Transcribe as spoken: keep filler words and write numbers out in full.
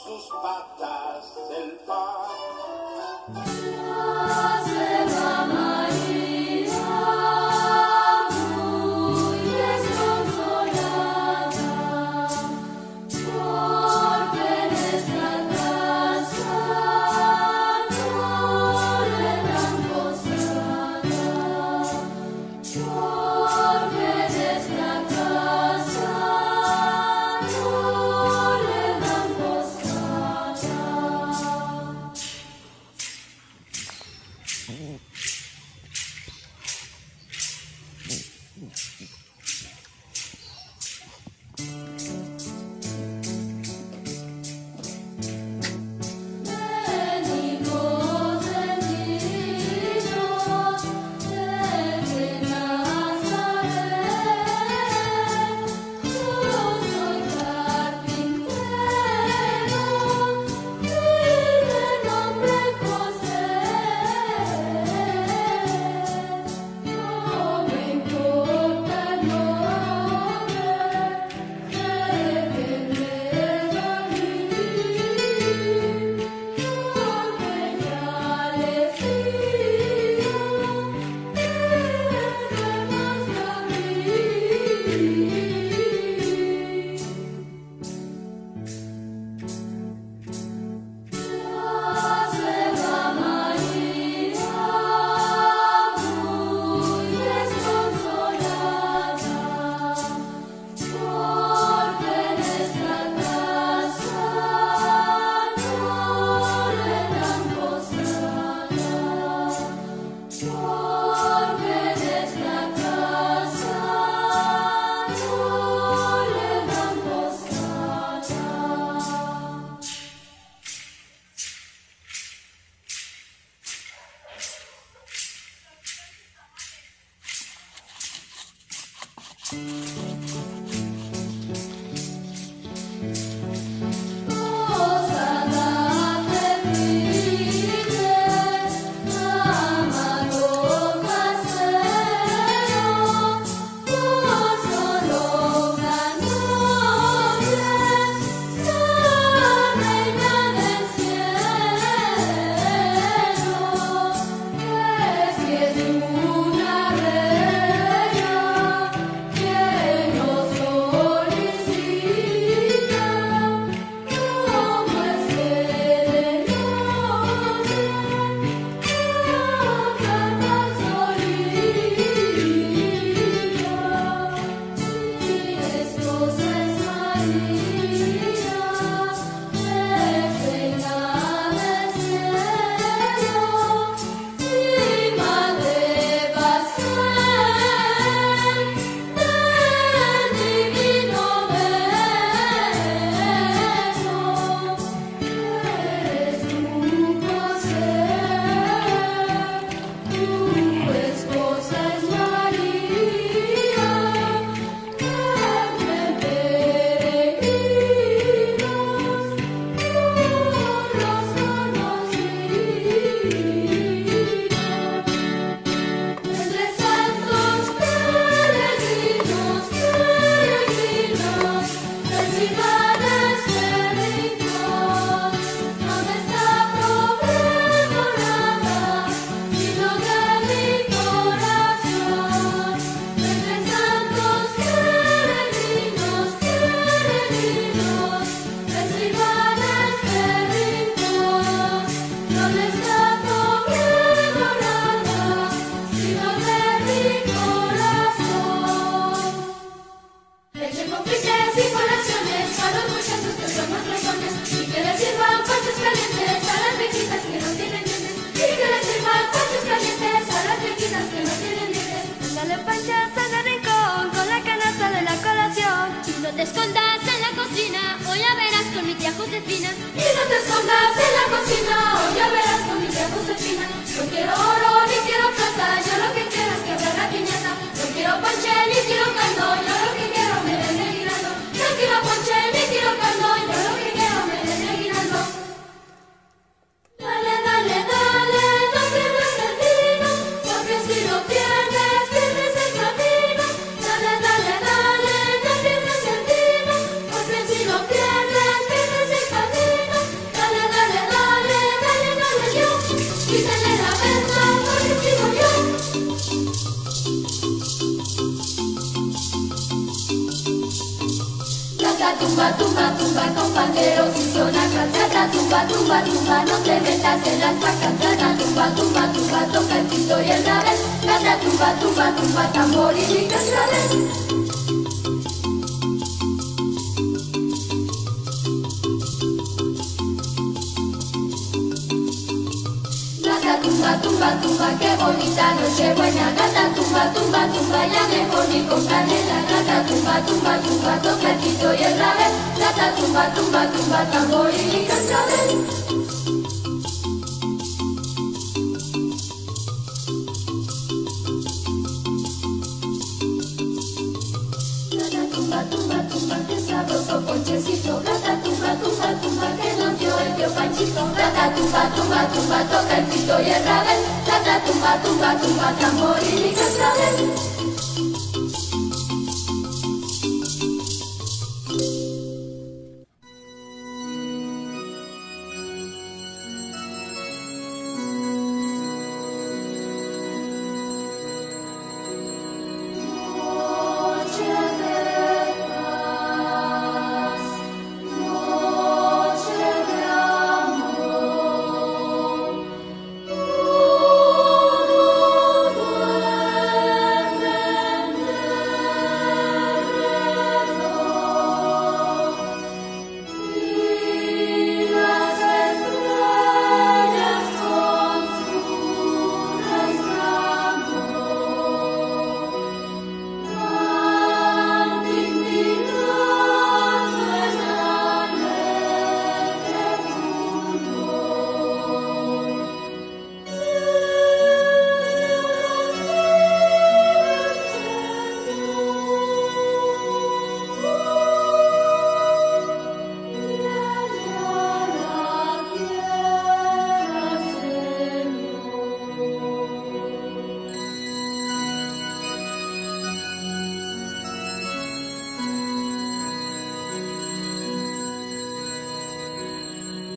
sus patas el pan. te escondas en la cocina, o ya verás con mi tía Josefina. Y no te escondas en la cocina, o ya verás con mi tía Josefina. No quiero oro ni quiero plata, yo lo que quiero es quebrar la piñata. No quiero ponche ni quiero caldo, yo lo que quiero me den el guirando. No quiero ponche ni quiero caldo, yo lo que quiero me den el guirando. Dale, dale, dale, no pierdas el vino, porque si lo pierdes, pierdes el camino. Dale, dale, dale, no pierdas el vino, porque si lo pierdes, pierdes el camino. tumba, tumba, tumba, compañeros y sonacas. Rata, tumba, tumba, tumba, no te metas en las vacas. Rata, tumba, tumba, tumba, toca el pito y el rabel. Rata, tumba, tumba, tumba, tamboril y cascabel. Tumba, tumba, tumba, qué bonita noche buena. Gata, tumba, tumba, tumba, ya mejor ni con canela. Gata, tumba, tumba, tumba, toca el pito y el rabel. Gata, tumba, tumba, tumba, tamboril y cascabel. Gata, tumba, tumba, tumba, qué sabroso ponchecito. Gata, tumba, tumba, tumba, que nos dio el tío Panchito. Gata, tumba, tumba, tumba, toca el pito y el rabel. Gata, tumba, tumba, tumba, tamboril y cascabel.